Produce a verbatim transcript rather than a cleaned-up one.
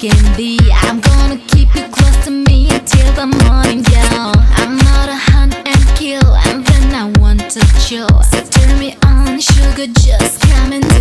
can be. I'm gonna keep you close to me till the morning, girl. I'm not a hunt and kill, and then I want to chill. So turn me on, sugar, just come and